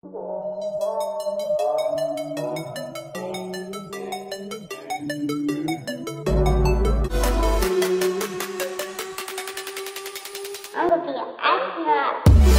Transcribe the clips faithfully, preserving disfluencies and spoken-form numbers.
I'm gonna be an astronaut.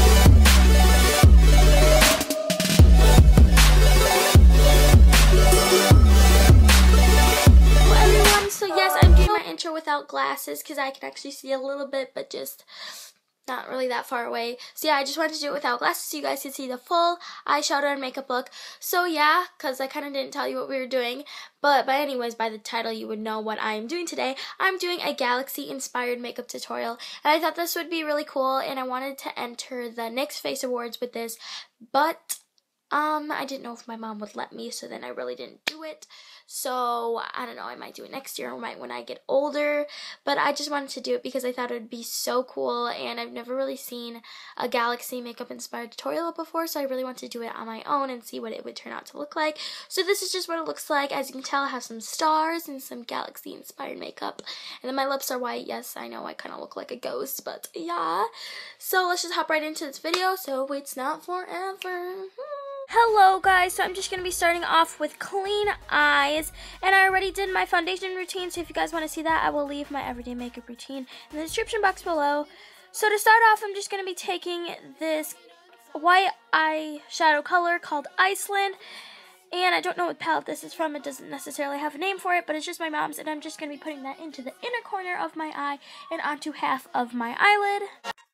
Well, everyone, so yes, I'm doing my intro without glasses because I can actually see a little bit, but just not really that far away. So yeah, I just wanted to do it without glasses so you guys could see the full eyeshadow and makeup look. So yeah, because I kind of didn't tell you what we were doing, but, but anyways, by the title you would know what I'm doing today. I'm doing a galaxy inspired makeup tutorial, and I thought this would be really cool, and I wanted to enter the N Y X Face Awards with this, but um, I didn't know if my mom would let me, so then I really didn't do it. So, I don't know, I might do it next year or might when I get older, but I just wanted to do it because I thought it would be so cool, and I've never really seen a galaxy makeup inspired tutorial before, so I really want to do it on my own and see what it would turn out to look like. So this is just what it looks like. As you can tell, I have some stars and some galaxy inspired makeup, and then my lips are white. Yes, I know I kind of look like a ghost, but yeah. So let's just hop right into this video so it's not forever. Hello guys, so I'm just going to be starting off with clean eyes, and I already did my foundation routine, so if you guys want to see that, I will leave my everyday makeup routine in the description box below. So to start off, I'm just going to be taking this white eyeshadow color called Iceland, and I don't know what palette this is from. It doesn't necessarily have a name for it, but it's just my mom's, and I'm just going to be putting that into the inner corner of my eye and onto half of my eyelid.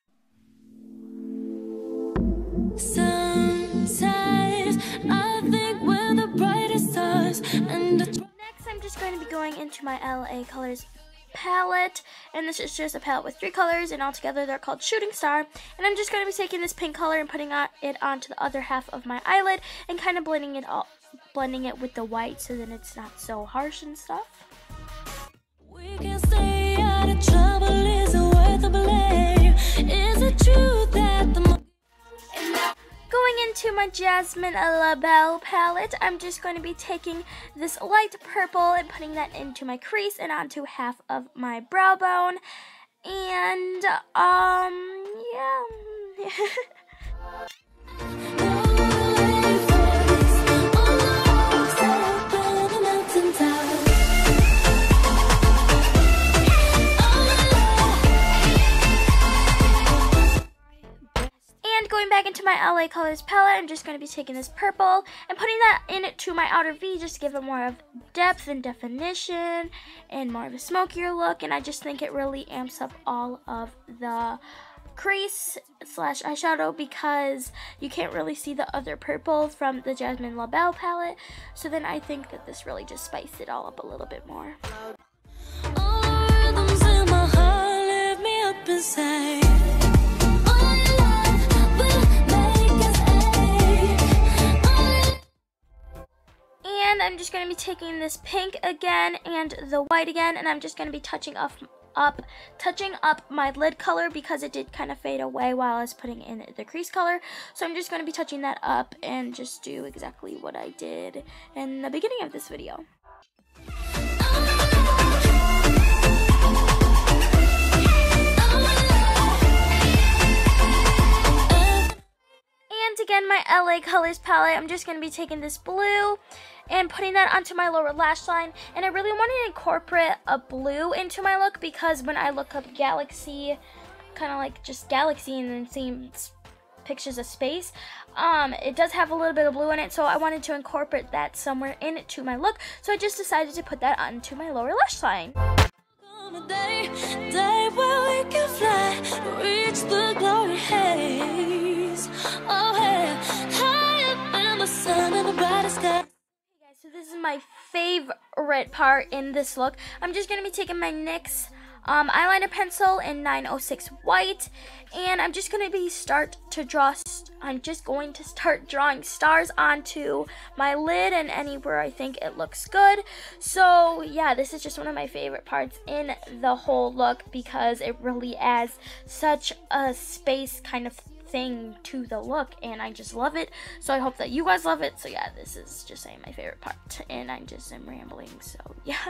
I think we're the brightest stars. And next, I'm just going to be going into my L A Colors palette, and this is just a palette with three colors, and altogether they're called Shooting Star. And I'm just going to be taking this pink color and putting it onto the other half of my eyelid and kind of blending it all, blending it with the white, so that it's not so harsh and stuff. We can stay out of trouble. Is it worth a blame? Is it true that the Going into my Jasmine La Belle palette, I'm just going to be taking this light purple and putting that into my crease and onto half of my brow bone. And, um, yeah. Going back into my L A Colors palette, I'm just going to be taking this purple and putting that into my outer V just to give it more of depth and definition and more of a smokier look, and I just think it really amps up all of the crease slash eyeshadow because you can't really see the other purple from the Jasmine La Belle palette, so then I think that this really just spiced it all up a little bit more. All the rhythms in my heart lift me up inside. And I'm just going to be taking this pink again and the white again, and I'm just going to be touching up, up, touching up my lid color because it did kind of fade away while I was putting in the crease color. So I'm just going to be touching that up and just do exactly what I did in the beginning of this video. And again, my L A Colors palette, I'm just going to be taking this blue and putting that onto my lower lash line, and I really wanted to incorporate a blue into my look because when I look up galaxy, kind of like just galaxy and then seeing pictures of space, um, it does have a little bit of blue in it, so I wanted to incorporate that somewhere into my look, so I just decided to put that onto my lower lash line. Day, day where we can fly, reach the glory haze. Oh, hey, high up in the sun and the brightest sky. So this is my favorite part in this look. I'm just going to be taking my N Y X um, eyeliner pencil in nine oh six white, and I'm just going to be start to draw, I'm just going to start drawing stars onto my lid and anywhere I think it looks good. So yeah, this is just one of my favorite parts in the whole look because it really adds such a space kind of thing to the look, and I just love it. So I hope that you guys love it. So yeah, this is just saying my favorite part, and I just am rambling, so yeah.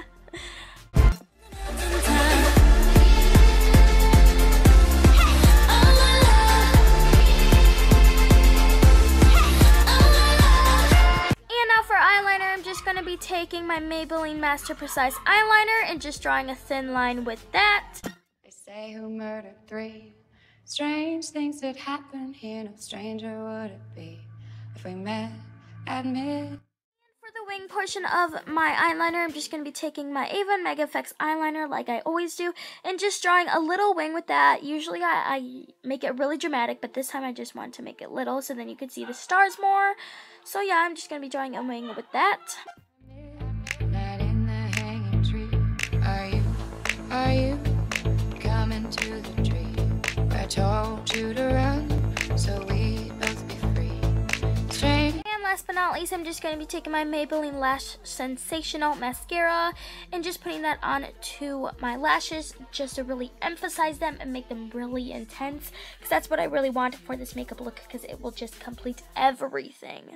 be taking my Maybelline Master Precise eyeliner and just drawing a thin line with that. They say who murdered three? Strange things that happen here. No stranger would it be if we met at mid. For the wing portion of my eyeliner, I'm just going to be taking my Avon Mega Effects eyeliner like I always do and just drawing a little wing with that. Usually I, I make it really dramatic, but this time I just want to make it little so then you can see the stars more. So yeah, I'm just going to be drawing a wing with that. Night in the hanging tree. Are you, are you coming to the tree where I told you to run so we'd both be free? Strange. Last but not least, I'm just going to be taking my Maybelline Lash Sensational Mascara and just putting that on to my lashes just to really emphasize them and make them really intense, because that's what I really want for this makeup look, because it will just complete everything.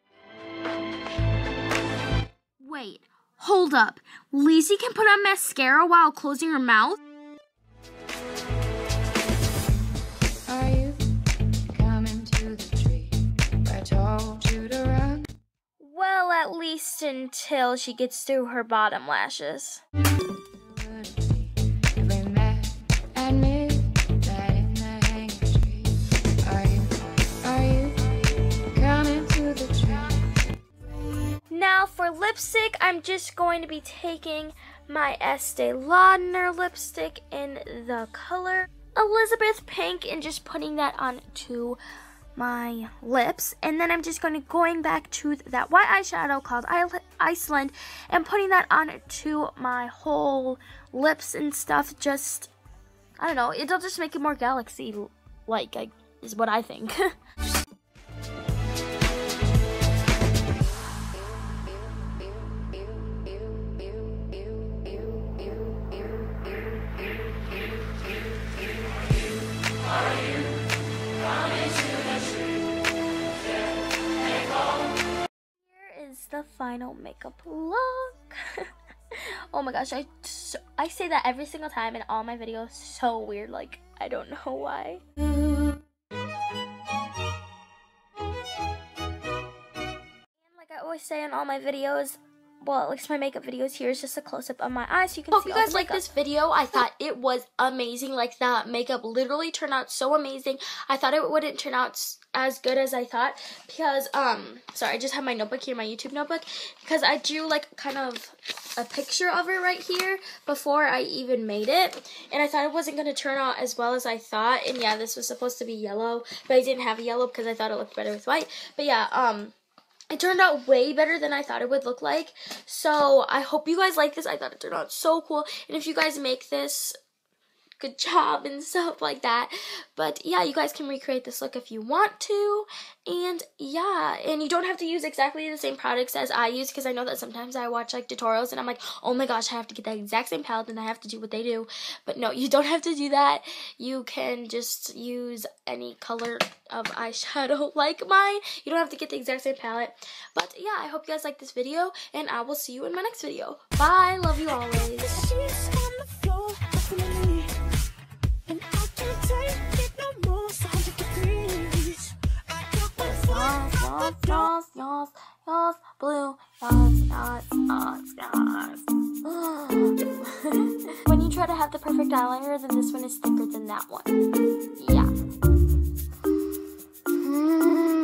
Wait, hold up. Lici can put on mascara while closing her mouth? Are you coming to the tree where I told you to run? Well, at least until she gets through her bottom lashes. Now for lipstick, I'm just going to be taking my Estee Lauder lipstick in the color Elizabeth Pink and just putting that onto my lips, and then I'm just going to going back to that white eyeshadow called Iceland and putting that onto my whole lips and stuff. Just, I don't know, it'll just make it more galaxy like, I, is what I think. The final makeup look. Oh my gosh, I so, I say that every single time in all my videos. So weird, like I don't know why. And like I always say in all my videos, well, at least my makeup videos, here is just a close-up of my eyes so you can Hope see you all guys the like this video. I thought it was amazing. Like, that makeup literally turned out so amazing. I thought it wouldn't turn out as good as I thought because, um, sorry, I just have my notebook here, my YouTube notebook, because I drew, like, kind of a picture of it right here before I even made it, and I thought it wasn't going to turn out as well as I thought, and yeah, this was supposed to be yellow, but I didn't have yellow because I thought it looked better with white, but yeah, um, it turned out way better than I thought it would look like. So I hope you guys like this. I thought it turned out so cool. And if you guys make this, good job and stuff like that. But yeah, you guys can recreate this look if you want to. And yeah, and you don't have to use exactly the same products as I use, because I know that sometimes I watch like tutorials and I'm like, oh my gosh, I have to get that exact same palette and I have to do what they do. But no, you don't have to do that. You can just use any color of eyeshadow like mine. You don't have to get the exact same palette. But yeah, I hope you guys like this video, and I will see you in my next video. Bye, love you always. Yas, yas, yas, blue, yas, yas, yas, yas. When you try to have the perfect eyeliner, then this one is thicker than that one. Yeah.